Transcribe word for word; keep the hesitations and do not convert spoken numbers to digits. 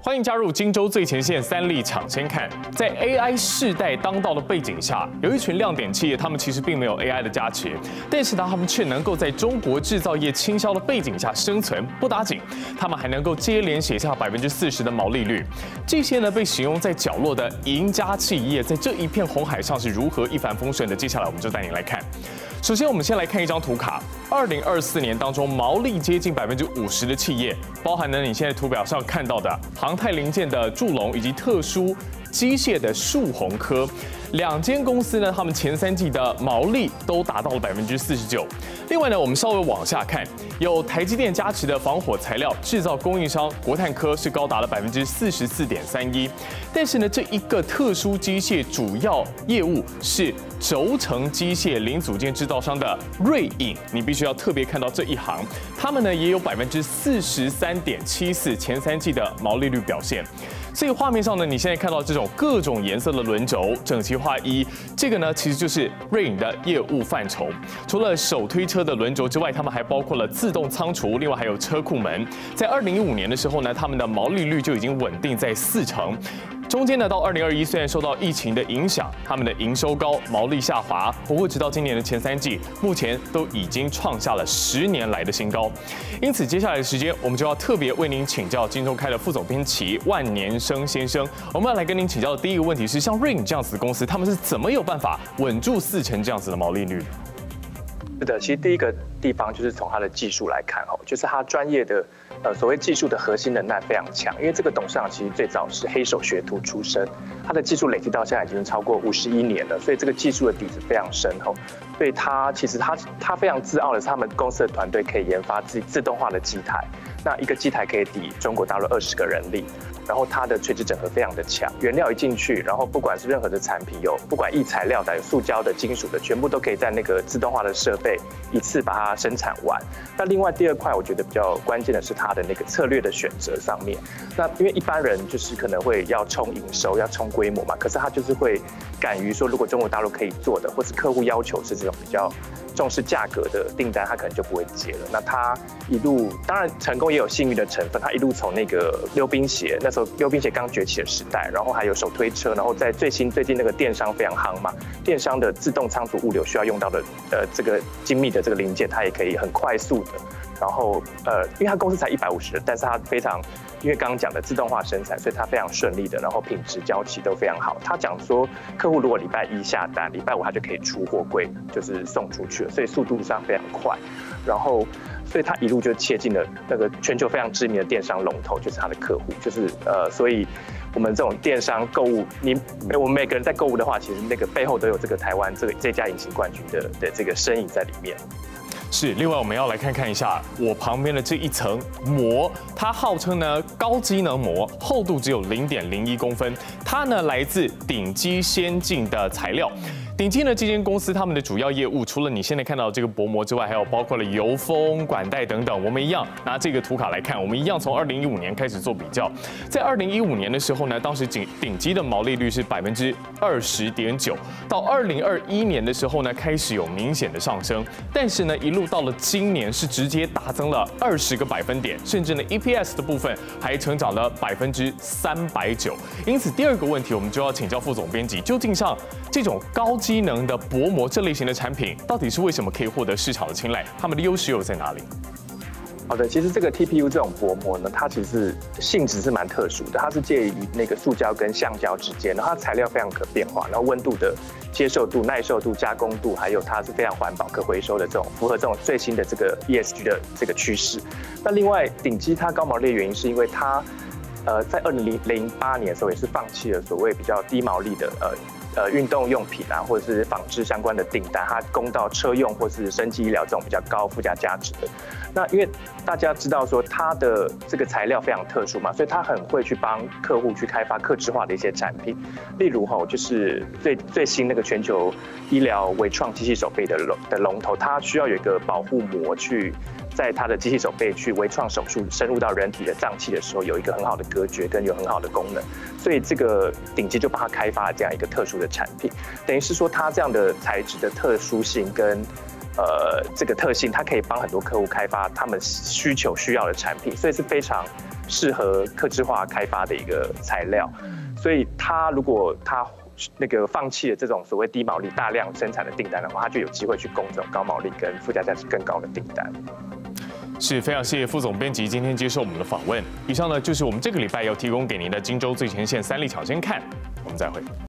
欢迎加入荆州最前线三立抢先看。在 A I 世代当道的背景下，有一群亮点企业，他们其实并没有 A I 的加持，但是呢，他们却能够在中国制造业倾销的背景下生存。不打紧，他们还能够接连写下百分之四十的毛利率。这些呢，被形容在角落的赢家企业，在这一片红海上是如何一帆风顺的？接下来我们就带您来看。首先，我们先来看一张图卡。二零二四年当中，毛利接近百分之五十的企业，包含了你现在图表上看到的航太零件的祝龙，以及特殊机械的树宏科。两间公司呢，他们前三季的毛利都达到了百分之四十九。另外呢，我们稍微往下看，有台积电加持的防火材料制造供应商国泰科是高达了百分之四十四点三一。但是呢，这一个特殊机械主要业务是轴承机械零组件制造商的瑞影，你必须要特别看到这一行，他们呢也有百分之四十三点七四前三季的毛利率表现。所以画面上呢，你现在看到这种各种颜色的轮轴整齐划一，这个呢其实就是瑞影的业务范畴。除了手推车的轮轴之外，他们还包括了自动仓储，另外还有车库门。在二零一五年的时候呢，他们的毛利率就已经稳定在四成。中间呢，到二零二一虽然受到疫情的影响，他们的营收高，毛利下滑，不过直到今年的前三季，目前都已经创下了十年来的新高。因此，接下来的时间，我们就要特别为您请教金周刊的副总编辑万年生先生。我们要来跟您请教的第一个问题是，像瑞影这样子的公司，他们是怎么有办法稳住四成这样子的毛利率？ 是的，其实第一个地方就是从它的技术来看哦，就是它专业的呃所谓技术的核心能耐非常强，因为这个董事长其实最早是黑手学徒出身，他的技术累积到现在已经超过五十一年了，所以这个技术的底子非常深厚。所以他其实他他非常自傲的是，他们公司的团队可以研发自自动化的机台，那一个机台可以抵中国大陆二十个人力。然后它的垂直整合非常的强，原料一进去，然后不管是任何的产品，有不管易材料的、有塑胶的、金属的，全部都可以在那个自动化的设备一次把它生产完。那另外第二块，我觉得比较关键的是它的那个策略的选择上面。那因为一般人就是可能会要冲营收、要冲规模嘛，可是他就是会敢于说，如果中国大陆可以做的，或是客户要求是这种比较重视价格的订单，他可能就不会接了。那他一路当然成功也有幸运的成分，他一路从那个溜冰鞋，那时候溜冰鞋刚崛起的时代，然后还有手推车，然后在最新最近那个电商非常夯嘛，电商的自动仓储物流需要用到的呃这个精密的这个零件，它也可以很快速的。然后呃，因为他公司才一百五十人，但是他非常，因为刚刚讲的自动化生产，所以他非常顺利的，然后品质交期都非常好。他讲说，客户如果礼拜一下单，礼拜五他就可以出货柜，就是送出去了，所以速度上非常快。然后，所以他一路就切进了那个全球非常知名的电商龙头，就是他的客户，就是呃，所以我们这种电商购物，你我们每个人在购物的话，其实那个背后都有这个台湾这个这家隐形冠军的的这个身影在里面。 是，另外我们要来看看一下我旁边的这一层膜，它号称呢高机能膜，厚度只有零点零一公分，它呢来自顶级先进的材料。顶级呢这间公司他们的主要业务，除了你现在看到的这个薄膜之外，还有包括了油封、管带等等。我们一样拿这个图卡来看，我们一样从二零一五年开始做比较。在二零一五年的时候呢，当时顶顶级的毛利率是百分之二十点九，到二零二一年的时候呢，开始有明显的上升，但是呢，一路到了今年是直接大增了二十个百分点，甚至呢 E P S 的部分还成长了百分之三百九。因此，第二个问题我们就要请教副总编辑，究竟像这种高机能的薄膜这类型的产品，到底是为什么可以获得市场的青睐？它们的优势又在哪里？ 好的，其实这个 T P U 这种薄膜呢，它其实性质是蛮特殊的，它是介于那个塑胶跟橡胶之间，然后它材料非常可变化，然后温度的接受度、耐受度、加工度，还有它是非常环保、可回收的这种，符合这种最新的这个 E S G 的这个趋势。那另外，顶基它高毛利的原因是因为它，呃，在二零零八年的时候也是放弃了所谓比较低毛利的呃。呃，运动用品啊，或者是纺织相关的订单，它供到车用或是生技医疗这种比较高附加价值的。那因为大家知道说它的这个材料非常特殊嘛，所以它很会去帮客户去开发客制化的一些产品。例如哈，就是最最新那个全球医疗微创机器手背的龙的龙头，它需要有一个保护膜去。在它的机器手背去微创手术深入到人体的脏器的时候，有一个很好的隔绝跟有很好的功能，所以这个顶级就帮它开发了这样一个特殊的产品，等于是说它这样的材质的特殊性跟呃这个特性，它可以帮很多客户开发他们需求需要的产品，所以是非常适合客制化开发的一个材料，所以它如果它那个放弃了这种所谓低毛利大量生产的订单的话，它就有机会去攻这种高毛利跟附加价值更高的订单。 是非常谢谢副总编辑今天接受我们的访问。以上呢就是我们这个礼拜要提供给您的荆州最前线三立抢先看，我们再会。